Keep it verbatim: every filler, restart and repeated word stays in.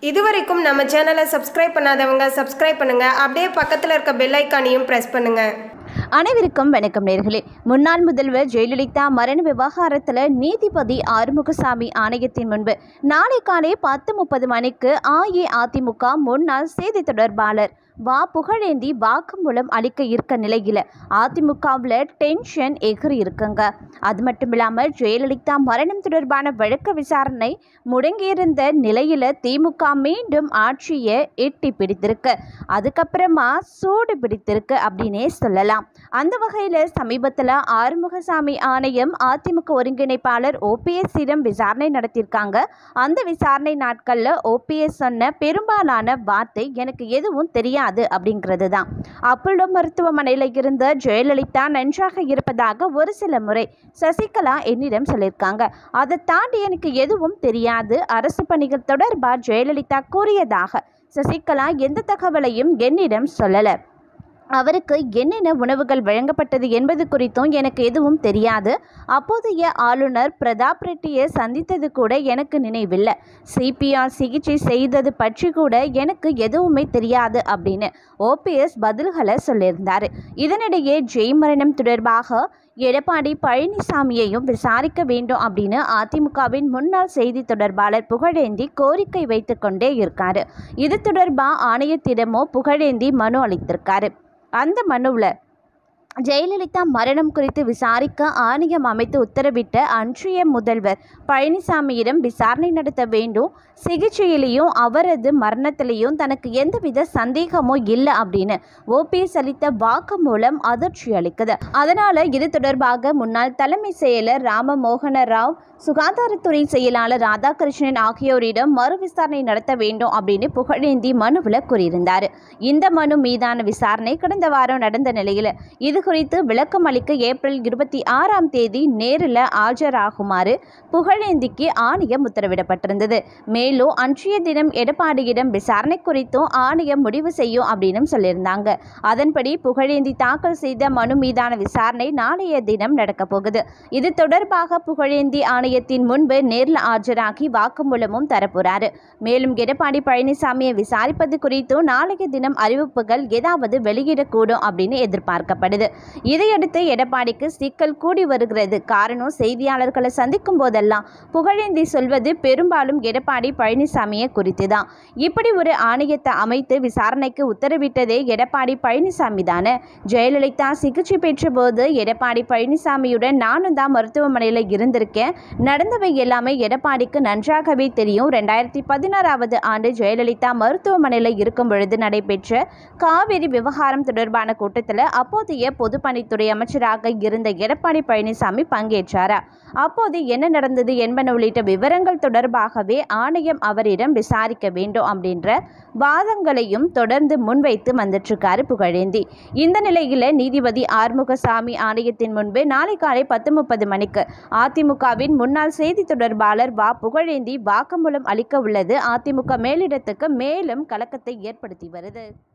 இதுவரைக்கும் நம்ம சேனலை சப்ஸ்கிரைப் பண்ணாதவங்க சப்ஸ்கிரைப் பண்ணுங்க, அப்படியே பக்கத்தில் இருக்க பெல் ஐக்கானையும் பிரஸ் பண்ணுங்க. அனைவருக்கும் வணக்கம் நேயர்களே. முன்னாள் முதல்வர் ஜெயலலிதா மரண விவகாரத்தில் நீதிபதி ஆறுமுகசாமி ஆணையத்தின் முன்பு நாளை காலை பத்து முப்பது மணிக்கு அஇஅதிமுக முன்னாள் செய்தி தொடர்பாளர் வா புகழேந்தி வாக்குமூலம் அளிக்க இருக்க நிலையில் அதிமுகவில் டென்ஷன் எகிரி இருக்குங்க. அது மட்டும் இல்லாமல் ஜெயலலிதா மரணம் தொடர்பான வழக்கு விசாரணை முடங்கியிருந்த நிலையில் திமுக மீண்டும் ஆட்சியை எட்டி பிடித்திருக்கு, அதுக்கப்புறமா சூடு பிடித்திருக்கு அப்படின்னே சொல்லலாம். அந்த வகையில் சமீபத்தில் ஆறுமுகசாமி ஆணையம் அதிமுக ஒருங்கிணைப்பாளர் ஓபிஎஸ்ஸிடம் விசாரணை நடத்தியிருக்காங்க. அந்த விசாரணை நாட்களில் ஓபிஎஸ் சொன்ன பெரும்பாலான வார்த்தை எனக்கு எதுவும் தெரியாது அப்படிங்கிறது தான். அப்போலோ மருத்துவமனையில் இருந்த ஜெயலலிதா நன்றாக இருப்பதாக ஒரு சில முறை சசிகலா என்னிடம் சொல்லியிருக்காங்க. அதை தாண்டி எனக்கு எதுவும் தெரியாது, அரசு பணிகள் தொடர்பாக ஜெயலலிதா கூறியதாக சசிகலா எந்த தகவலையும் என்னிடம் சொல்லலை. அவருக்கு என்னென்ன உணவுகள் வழங்கப்பட்டது என்பது குறித்தும் எனக்கு எதுவும் தெரியாது. அப்போதைய ஆளுநர் பிரதாப் ரெட்டியை சந்தித்தது கூட எனக்கு நினைவில்லை. சிபிஆர் சிகிச்சை செய்தது பற்றி கூட எனக்கு எதுவுமே தெரியாது அப்படின்னு ஓபிஎஸ் பதில்களை சொல்லியிருந்தார். இதனிடையே ஜெய் மரணம் தொடர்பாக எடப்பாடி பழனிசாமியையும் விசாரிக்க வேண்டும் அப்படின்னு அதிமுகவின் முன்னாள் செய்தி தொடர்பாளர் புகழேந்தி கோரிக்கை வைத்து கொண்டே இருக்காரு. இது தொடர்பாக ஆணையத்திடமோ புகழேந்தி மனு அளித்திருக்காரு. அந்த மனுவில் ஜெயலலிதா மரணம் குறித்து விசாரிக்க ஆணையம் அமைத்து உத்தரவிட்ட அன்றைய முதல்வர் பழனிசாமியிடம் விசாரணை நடத்த வேண்டும், சிகிச்சையிலையும் அவரது மரணத்திலையும் தனக்கு எந்தவித சந்தேகமும் இல்லை அப்படின்னு ஓபிஎஸ் அளித்த வாக்கு மூலம் அதிர்ச்சி அளிக்குது. அதனால் இது தொடர்பாக முன்னாள் தலைமை செயலர் ராம மோகன ராவ், சுகாதாரத்துறை செயலாளர் ராதாகிருஷ்ணன் ஆகியோரிடம் மறு விசாரணை நடத்த வேண்டும் அப்படின்னு புகழேந்தி மனுவில் கூறியிருந்தார். இந்த மனு மீதான விசாரணை கடந்த வாரம் நடந்த நிலையில் இது குறித்து விளக்கம் அளிக்க ஏப்ரல் இருபத்தி ஆறாம் தேதி நேரில் ஆஜராகுமாறு புகழேந்திக்கு ஆணையம் உத்தரவிடப்பட்டிருந்தது. மேலும் அன்றைய தினம் எடப்பாடியிடம் விசாரணை குறித்தும் ஆணையம் முடிவு செய்யும் அப்படின்னு சொல்லியிருந்தாங்க. அதன்படி புகழேந்தி தாக்கல் செய்த மனு மீதான விசாரணை நாளைய தினம் நடக்க போகுது. இது தொடர்பாக புகழேந்தி ஆணையத்தின் முன்பு நேரில் ஆஜராகி வாக்குமூலமும் தரப்போறாரு. மேலும் எடப்பாடி பழனிசாமியை விசாரிப்பது குறித்தும் நாளைய தினம் அறிவிப்புகள் ஏதாவது வெளியிடக்கூடும் அப்படின்னு எதிர்பார்க்கப்படுது. இதையடுத்து எடப்பாடிக்கு சிக்கல் கூடி வருகிறது. காரணம், செய்தியாளர்களை சந்திக்கும் போதெல்லாம் புகழேந்தி சொல்வது பெரும்பாலும் எடப்பாடி பழனிசாமியை குறித்து தான். இப்படி ஒரு ஆணையத்தை அமைத்து விசாரணைக்கு உத்தரவிட்டதே எடப்பாடி பழனிசாமி தானே. ஜெயலலிதா சிகிச்சை பெற்ற போது எடப்பாடி பழனிசாமியுடன் நானும் தான் மருத்துவமனையில் இருந்திருக்கேன். நடந்தவை எல்லாமே எடப்பாடிக்கு நன்றாகவே தெரியும். ரெண்டாயிரத்தி பதினாறாவது ஆண்டு ஜெயலலிதா மருத்துவமனையில் இருக்கும் பொழுது நடைபெற்ற காவிரி விவகாரம் தொடர்பான கூட்டத்தில் அப்போதைய பொதுப்பணித்துறை அமைச்சராக இருந்த எடப்பாடி பழனிசாமி பங்கேற்றாரா, அப்போது என்ன நடந்தது என்பன உள்ளிட்ட விவரங்கள் தொடர்பாகவே ஆணையம் அவரிடம் விசாரிக்க வேண்டும் அப்படின்ற வாதங்களையும் தொடர்ந்து முன்வைத்து வந்துட்டிருக்காரு புகழேந்தி. இந்த நிலையில் நீதிபதி ஆறுமுகசாமி ஆணையத்தின் முன்பு நாளை காலை பத்து முப்பது மணிக்கு அதிமுகவின் முன்னாள் செய்தி தொடர்பாளர் வா புகழேந்தி வாக்குமூலம் அளிக்க உள்ளது அதிமுக மேலிடத்துக்கு மேலும் கலக்கத்தை ஏற்படுத்தி வருது.